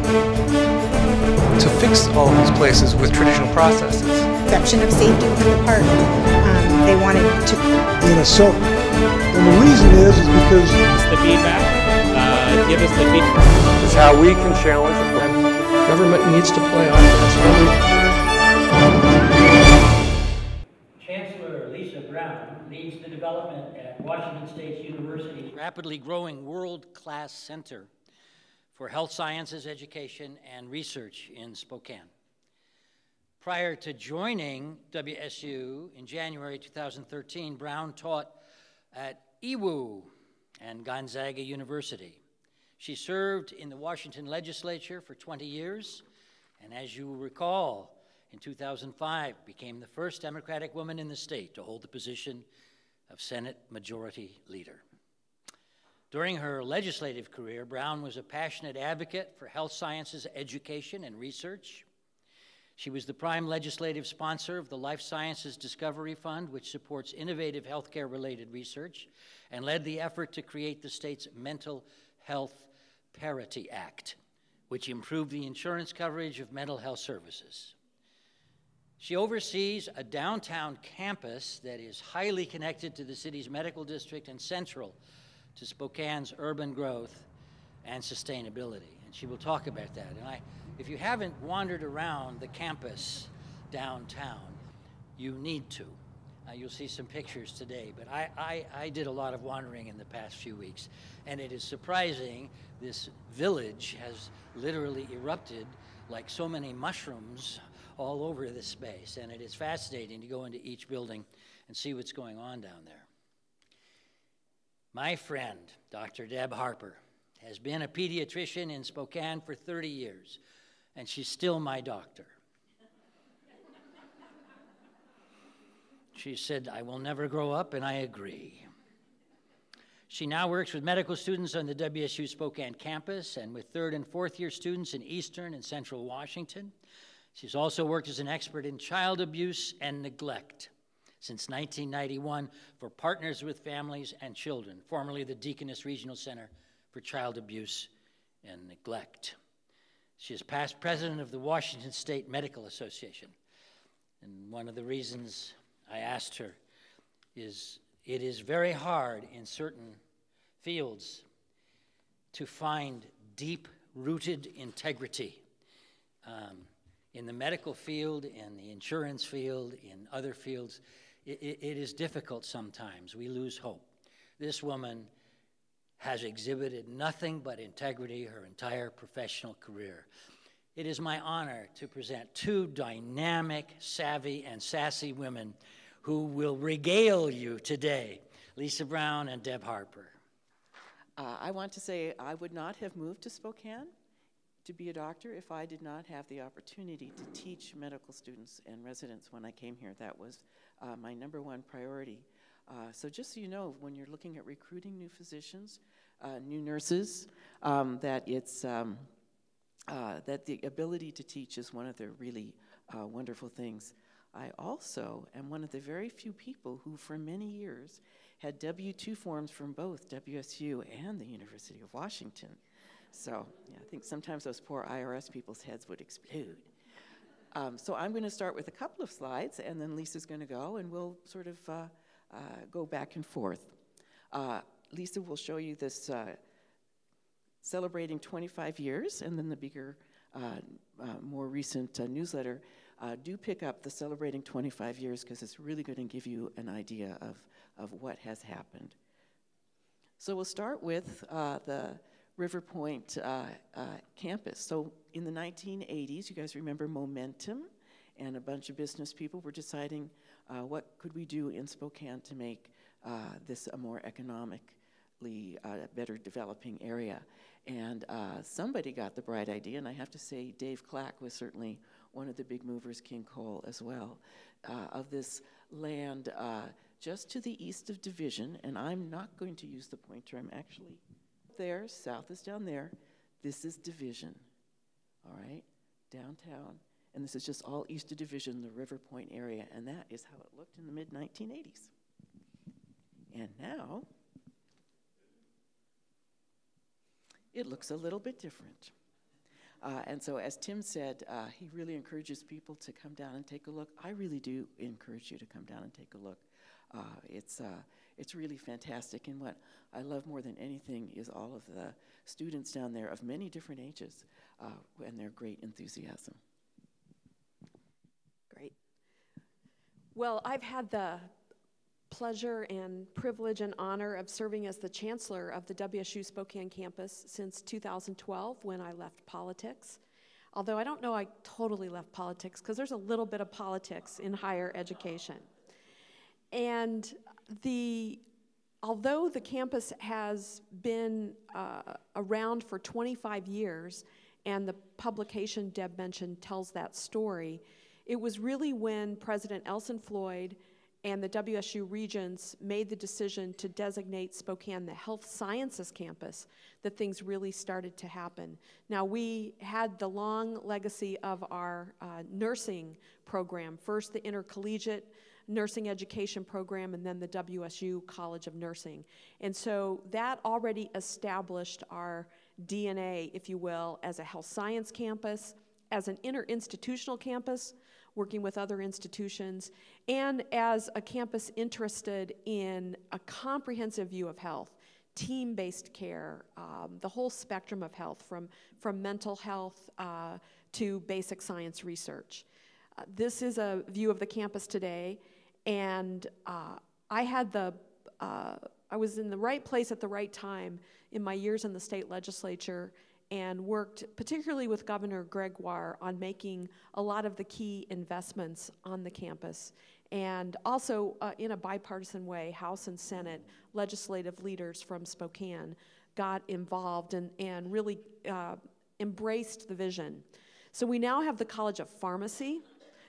to fix all of these places with traditional processes. Perception of safety within the park. They wanted to. And the reason is because it's the feedback. Give us the feedback. It's how we can challenge the government needs to play offense. Chancellor Lisa Brown leads the development at Washington State University's rapidly growing world-class center for health sciences, education, and research in Spokane. Prior to joining WSU in January 2013, Brown taught at EWU and Gonzaga University. She served in the Washington legislature for 20 years, and as you recall, in 2005 became the first Democratic woman in the state to hold the position of Senate Majority Leader. During her legislative career, Brown was a passionate advocate for health sciences, education, and research. She was the prime legislative sponsor of the Life Sciences Discovery Fund, which supports innovative healthcare-related research, and led the effort to create the state's Mental Health Parity Act, which improved the insurance coverage of mental health services. She oversees a downtown campus that is highly connected to the city's medical district and central to Spokane's urban growth and sustainability. And she will talk about that. And if you haven't wandered around the campus downtown, you need to. You'll see some pictures today, but I did a lot of wandering in the past few weeks, and it is surprising. This village has literally erupted like so many mushrooms all over this space, and it is fascinating to go into each building and see what's going on down there. My friend, Dr. Deb Harper, has been a pediatrician in Spokane for 30 years, and she's still my doctor. She said, "I will never grow up," and I agree. She now works with medical students on the WSU Spokane campus and with third and fourth year students in Eastern and Central Washington. She's also worked as an expert in child abuse and neglect since 1991 for Partners with Families and Children, formerly the Deaconess Regional Center for Child Abuse and Neglect. She is past president of the Washington State Medical Association. And one of the reasons I asked her is it is very hard in certain fields to find deep-rooted integrity. In the medical field, in the insurance field, in other fields, it is difficult sometimes. We lose hope. This woman has exhibited nothing but integrity her entire professional career. It is my honor to present two dynamic, savvy, and sassy women who will regale you today, Lisa Brown and Deb Harper. I want to say I would not have moved to Spokane to be a doctor if I did not have the opportunity to teach medical students and residents when I came here. That was my #1 priority. So just so you know, when you're looking at recruiting new physicians, new nurses, that the ability to teach is one of the really wonderful things. I also am one of the very few people who for many years had W-2 forms from both WSU and the University of Washington. So yeah, I think sometimes those poor IRS people's heads would explode. So I'm going to start with a couple of slides, and then Lisa's going to go, and we'll sort of go back and forth. Lisa will show you this celebrating 25 years, and then the bigger, more recent newsletter. Do pick up the Celebrating 25 Years because it's really going to give you an idea of what has happened. So we'll start with the River Point campus. So in the 1980s, you guys remember Momentum, and a bunch of business people were deciding what could we do in Spokane to make this a more economically better developing area. And somebody got the bright idea, and I have to say Dave Clack was certainly one of the big movers, King Cole as well, of this land just to the east of Division, and I'm not going to use the pointer, I'm actually there, south is down there. This is Division, all right, downtown. And this is just all east of Division, the River Point area, and that is how it looked in the mid-1980s. And now, it looks a little bit different. And so as Tim said, he really encourages people to come down and take a look. I really do encourage you to come down and take a look. It's really fantastic, and what I love more than anything is all of the students down there of many different ages and their great enthusiasm. Great. Well, I've had the pleasure and privilege and honor of serving as the chancellor of the WSU Spokane campus since 2012 when I left politics. Although I don't know I totally left politics, because there's a little bit of politics in higher education. And although the campus has been around for 25 years, and the publication Deb mentioned tells that story, it was really when President Elson Floyd and the WSU Regents made the decision to designate Spokane the Health Sciences campus that things really started to happen. Now, we had the long legacy of our nursing program, first the intercollegiate nursing education program, and then the WSU College of Nursing. And so that already established our DNA, if you will, as a health science campus, as an interinstitutional campus, working with other institutions, and as a campus interested in a comprehensive view of health, team-based care, the whole spectrum of health, from mental health to basic science research. This is a view of the campus today, and I was in the right place at the right time in my years in the state legislature, and worked particularly with Governor Gregoire on making a lot of the key investments on the campus. And also in a bipartisan way, House and Senate legislative leaders from Spokane got involved and really embraced the vision. So we now have the College of Pharmacy,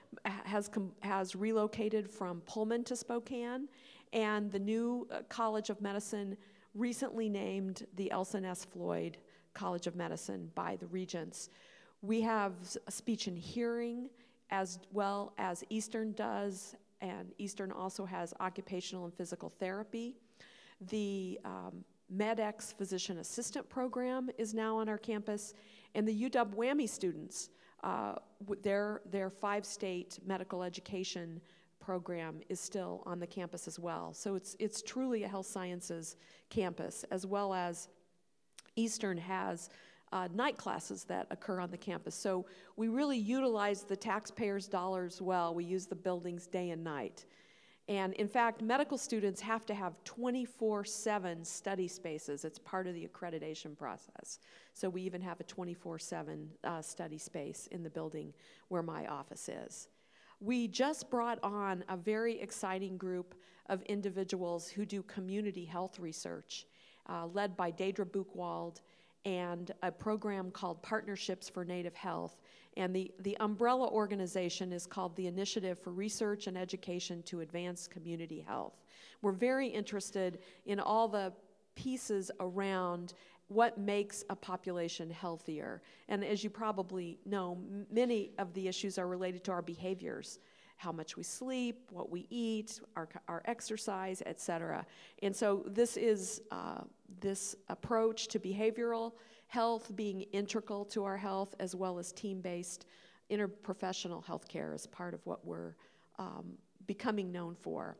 has relocated from Pullman to Spokane, and the new College of Medicine recently named the Elson S. Floyd College of Medicine by the Regents. We have speech and hearing as well as Eastern does, and Eastern also has occupational and physical therapy. The MedX physician assistant program is now on our campus, and the UW WWAMI students, their 5-state medical education program is still on the campus as well. So it's truly a health sciences campus, as well as Eastern has night classes that occur on the campus. So we really utilize the taxpayers' dollars well. We use the buildings day and night. And in fact, medical students have to have 24/7 study spaces. It's part of the accreditation process. So we even have a 24/7 study space in the building where my office is. We just brought on a very exciting group of individuals who do community health research, led by Deidre Buchwald, and a program called Partnerships for Native Health. And the umbrella organization is called the Initiative for Research and Education to Advance Community Health. We're very interested in all the pieces around what makes a population healthier. And as you probably know, many of the issues are related to our behaviors, how much we sleep, what we eat, our exercise, et cetera. And so this is this approach to behavioral health being integral to our health, as well as team-based interprofessional healthcare is part of what we're becoming known for.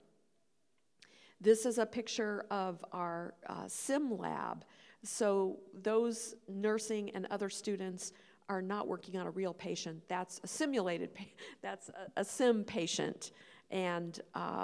This is a picture of our sim lab. So those nursing and other students are not working on a real patient. That's a simulated, that's a sim patient. And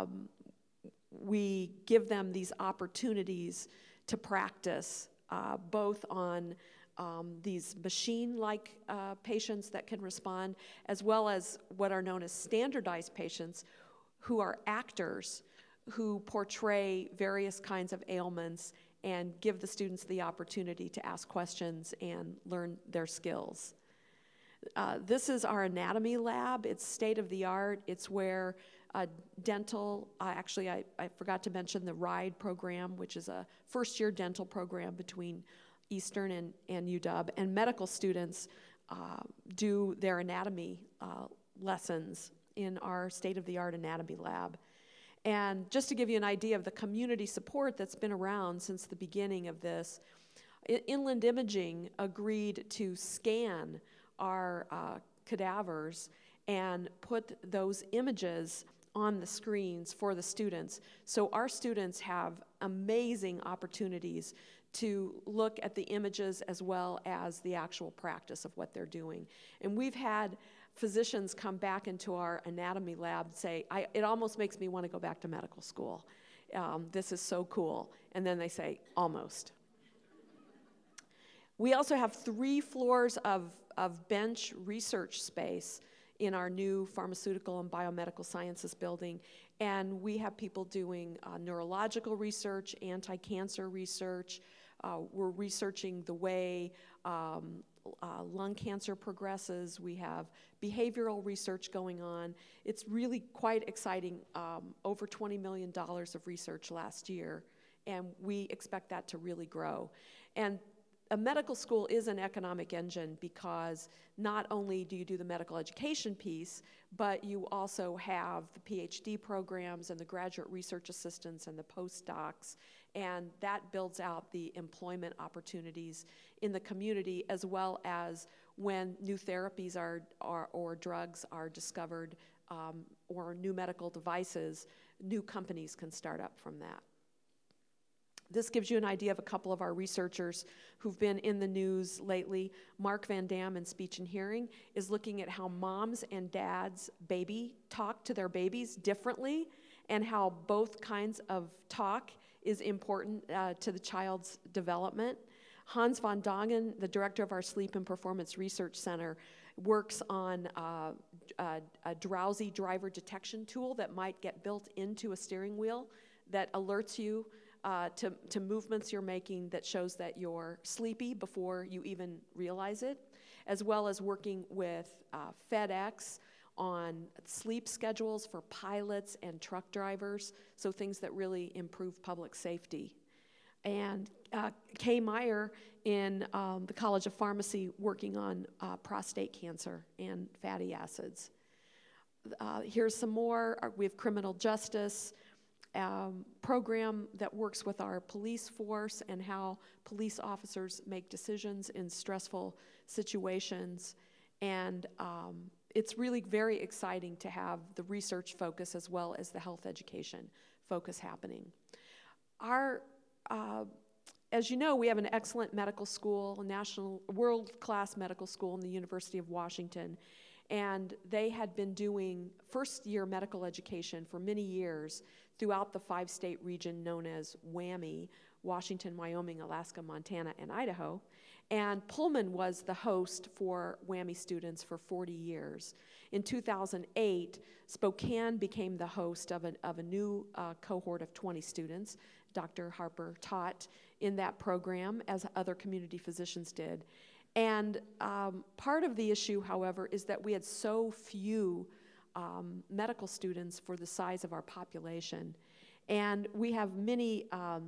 we give them these opportunities to practice both on these machine-like patients that can respond, as well as what are known as standardized patients who are actors who portray various kinds of ailments and give the students the opportunity to ask questions and learn their skills. This is our anatomy lab. It's state-of-the-art. It's where dental, actually I forgot to mention the RIDE program, which is a first-year dental program between Eastern and UW, and medical students do their anatomy lessons in our state-of-the-art anatomy lab. And just to give you an idea of the community support that's been around since the beginning of this, Inland Imaging agreed to scan our cadavers and put those images on the screens for the students. So our students have amazing opportunities to look at the images as well as the actual practice of what they're doing. And we've had physicians come back into our anatomy lab and say, it almost makes me want to go back to medical school. This is so cool. And then they say, almost. We also have 3 floors of bench research space in our new pharmaceutical and biomedical sciences building. And we have people doing neurological research, anti-cancer research. We're researching the way lung cancer progresses. We have behavioral research going on. It's really quite exciting. Over $20 million of research last year, and we expect that to really grow. And a medical school is an economic engine because not only do you do the medical education piece, but you also have the PhD programs and the graduate research assistants and the postdocs, and that builds out the employment opportunities in the community, as well as when new therapies or drugs are discovered, or new medical devices, new companies can start up from that. This gives you an idea of a couple of our researchers who've been in the news lately. Mark Van Dam in Speech and Hearing is looking at how moms and dads talk to their babies differently, and how both kinds of talk is important to the child's development. Hans van Dongen, the director of our Sleep and Performance Research Center, works on a drowsy driver detection tool that might get built into a steering wheel that alerts you to movements you're making that shows that you're sleepy before you even realize it, as well as working with FedEx on sleep schedules for pilots and truck drivers, so things that really improve public safety. And Kay Meyer in the College of Pharmacy working on prostate cancer and fatty acids. Here's some more. We have criminal justice program that works with our police force and how police officers make decisions in stressful situations. And it's really very exciting to have the research focus as well as the health education focus happening. As you know, we have an excellent medical school, a national, world-class medical school in the University of Washington. And they had been doing first-year medical education for many years throughout the 5-state region known as WWAMI, Washington, Wyoming, Alaska, Montana, and Idaho. And Pullman was the host for WWAMI students for 40 years. In 2008, Spokane became the host of a new cohort of 20 students. Dr. Harper taught in that program, as other community physicians did. And part of the issue, however, is that we had so few medical students for the size of our population. And we have many,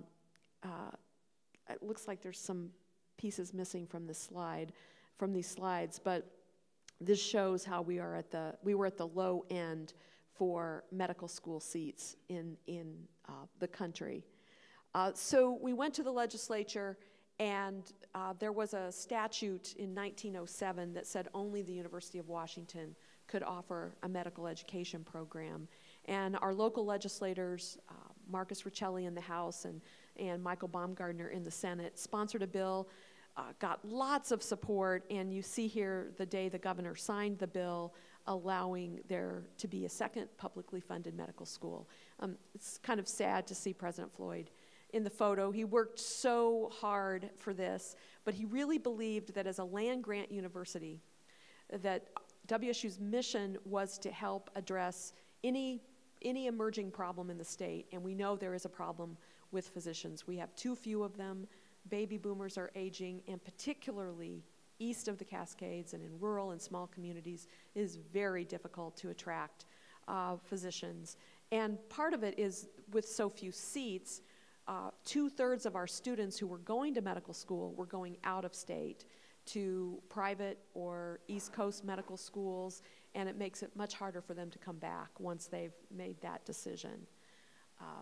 it looks like there's some pieces missing from this slide, from these slides, but this shows how we were at the low end for medical school seats in the country. So we went to the legislature, and there was a statute in 1907 that said only the University of Washington could offer a medical education program. And our local legislators, Marcus Riccelli in the House and Michael Baumgardner in the Senate, sponsored a bill, got lots of support, and you see here the day the governor signed the bill allowing there to be a second publicly funded medical school. It's kind of sad to see President Floyd in the photo. He worked so hard for this, but he really believed that as a land-grant university, that WSU's mission was to help address any emerging problem in the state, and we know there is a problem with physicians. We have too few of them. Baby boomers are aging, and particularly east of the Cascades and in rural and small communities, it is very difficult to attract physicians. And part of it is with so few seats, 2/3 of our students who were going to medical school were going out of state to private or East Coast medical schools, and it makes it much harder for them to come back once they've made that decision.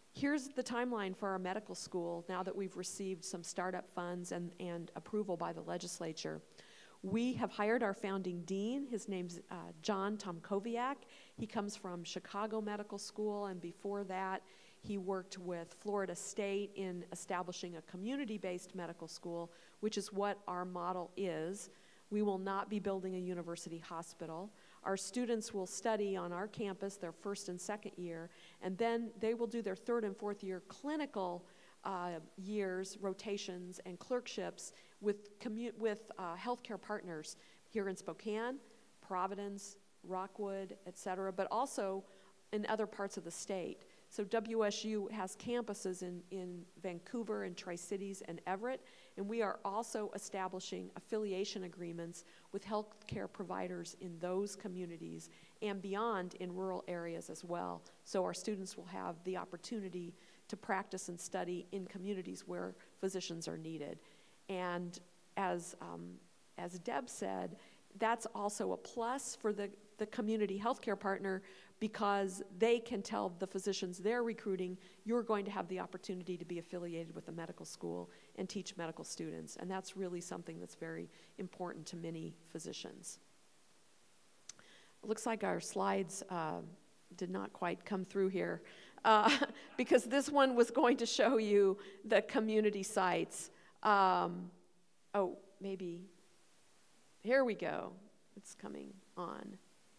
Here's the timeline for our medical school now that we've received some startup funds and approval by the legislature. We have hired our founding dean. His name's John Tomkowiak. He comes from Chicago Medical School, and before that, he worked with Florida State in establishing a community-based medical school, which is what our model is. We will not be building a university hospital. Our students will study on our campus their first and second year, and then they will do their third and fourth year clinical years, rotations, and clerkships with healthcare partners here in Spokane, Providence, Rockwood, et cetera, but also in other parts of the state. So WSU has campuses in Vancouver and Tri-Cities and Everett, and we are also establishing affiliation agreements with healthcare providers in those communities and beyond in rural areas as well. So our students will have the opportunity to practice and study in communities where physicians are needed. And as Deb said, that's also a plus for the community healthcare partner, because they can tell the physicians they're recruiting, you're going to have the opportunity to be affiliated with a medical school and teach medical students. And that's really something that's very important to many physicians. It looks like our slides did not quite come through here, because this one was going to show you the community sites. Oh, maybe, here we go. It's coming on.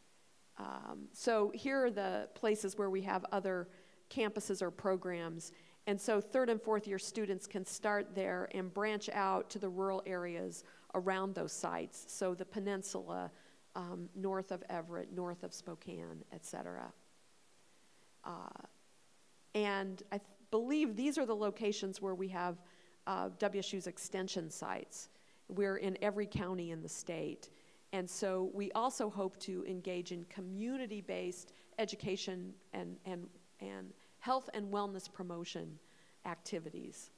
So here are the places where we have other campuses or programs. And so third and fourth year students can start there and branch out to the rural areas around those sites. So the peninsula, north of Everett, north of Spokane, et cetera. And I believe these are the locations where we have WSU's extension sites. We're in every county in the state. And so we also hope to engage in community-based education and health and wellness promotion activities.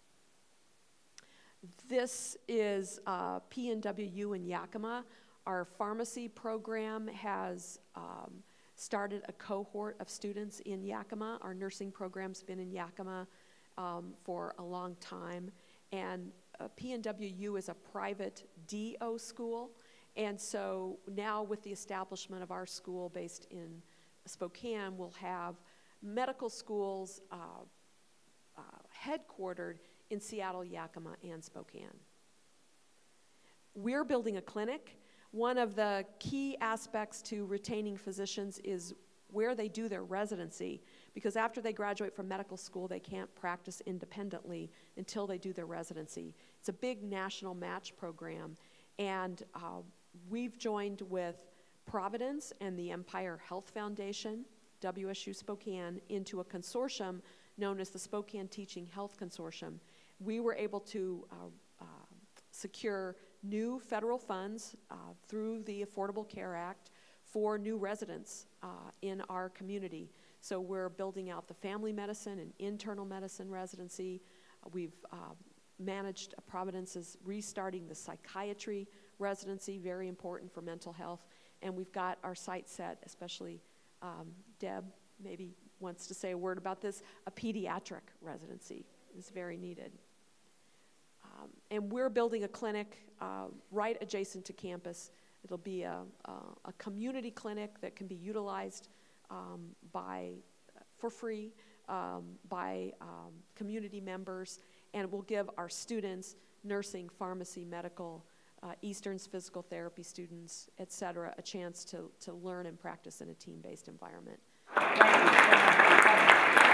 This is PNWU in Yakima. Our pharmacy program has started a cohort of students in Yakima. Our nursing program's been in Yakima for a long time. And PNWU is a private DO school. And so now with the establishment of our school based in Spokane, we'll have medical schools headquartered in Seattle, Yakima, and Spokane. We're building a clinic. One of the key aspects to retaining physicians is where they do their residency, because after they graduate from medical school, they can't practice independently until they do their residency. It's a big national match program, and we've joined with Providence and the Empire Health Foundation, WSU Spokane, into a consortium known as the Spokane Teaching Health Consortium. We were able to secure new federal funds through the Affordable Care Act for new residents in our community. So we're building out the family medicine and internal medicine residency. We've managed Providence's restarting the psychiatry residency, very important for mental health. And we've got our site set, especially Deb maybe wants to say a word about this, a pediatric residency is very needed. And we're building a clinic right adjacent to campus. It'll be a community clinic that can be utilized for free by community members, and it will give our students, nursing, pharmacy, medical, Eastern's physical therapy students, et cetera, a chance to learn and practice in a team-based environment. Thank you so much for coming.